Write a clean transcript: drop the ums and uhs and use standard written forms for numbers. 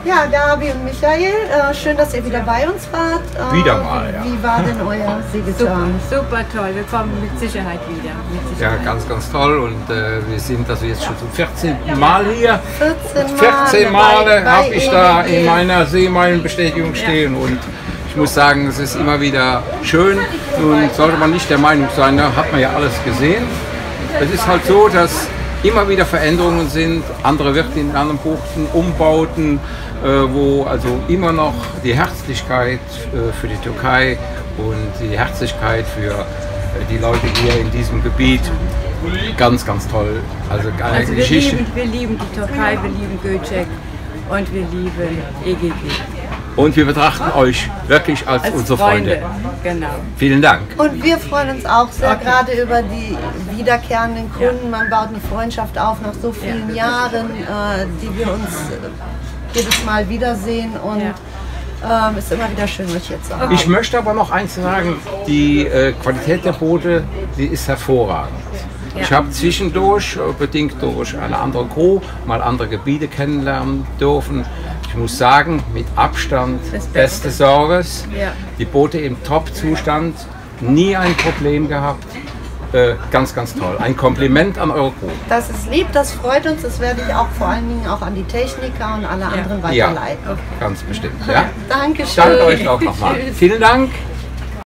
Ja, Gabi und Michael, schön, dass ihr wieder bei uns wart. Wieder mal, ja. Wie war denn euer Segeltörn? Super toll, wir kommen mit Sicherheit wieder. Ja, ganz toll und wir sind also jetzt schon zum 14. Mal hier. 14 Male habe ich da in meiner Seemeilenbestätigung stehen und ich muss sagen, es ist immer wieder schön. Nun sollte man nicht der Meinung sein, da hat man ja alles gesehen. Es ist halt so, dass immer wieder Veränderungen sind, andere Wirte in anderen Buchten, Umbauten, wo also immer noch die Herzlichkeit für die Türkei und die Herzlichkeit für die Leute hier in diesem Gebiet ganz toll. Also eine Geschichte. Wir lieben die Türkei, wir lieben Göcek und wir lieben EGG. Und wir betrachten euch wirklich als unsere Freunde. Genau. Vielen Dank. Und wir freuen uns auch sehr, gerade über die wiederkehrenden Kunden. Man baut eine Freundschaft auf nach so vielen Jahren, die wir uns jedes Mal wiedersehen. Und ist immer wieder schön, euch jetzt zu haben. Ich möchte aber noch eins sagen, die Qualität der Boote, die ist hervorragend. Ja. Ich habe zwischendurch, bedingt durch eine andere Crew, mal andere Gebiete kennenlernen dürfen. Ich muss sagen, mit Abstand beste Service. Ja. Die Boote im Top-Zustand, nie ein Problem gehabt. Ganz toll. Ein Kompliment an eure Crew. Das ist lieb, das freut uns. Das werde ich auch vor allen Dingen auch an die Techniker und alle anderen weiterleiten. Ja, ganz bestimmt. Ja? Dankeschön. Danke euch auch nochmal. Vielen Dank.